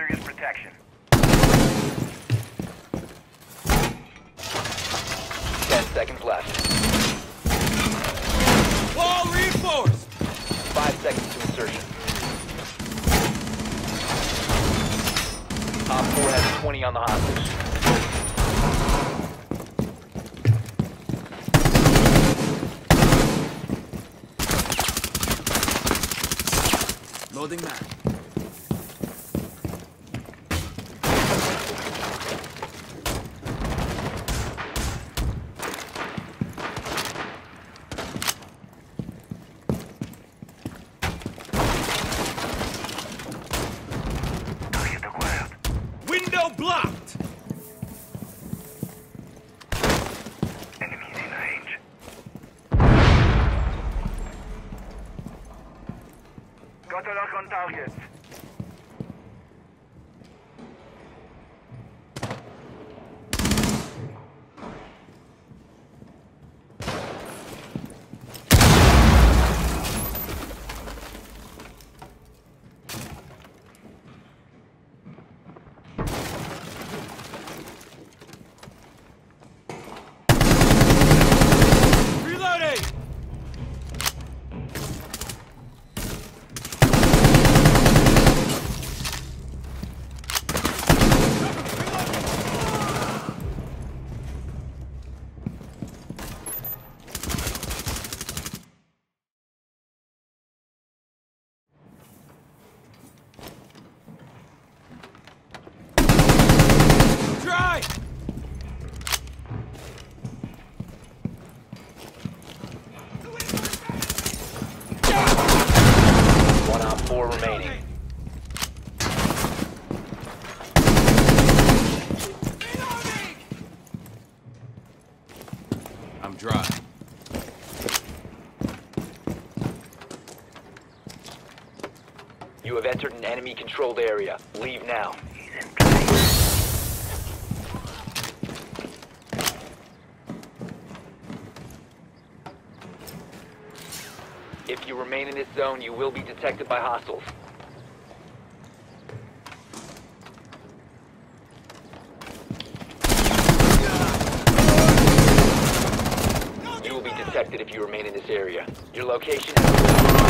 area's protection. 10 seconds left. Wall reinforced! 5 seconds to insertion. Op 4 has 20 on the hostage. Loading mag. Target acquired. Window blocked! Enemies in range. Got a lock on target. Reloading! Try! One Op 4 remaining. I'm dry. You have entered an enemy-controlled area. Leave now. He's in place. If you remain in this zone, you will be detected by hostiles. You will be detected if you remain in this area. Your location is...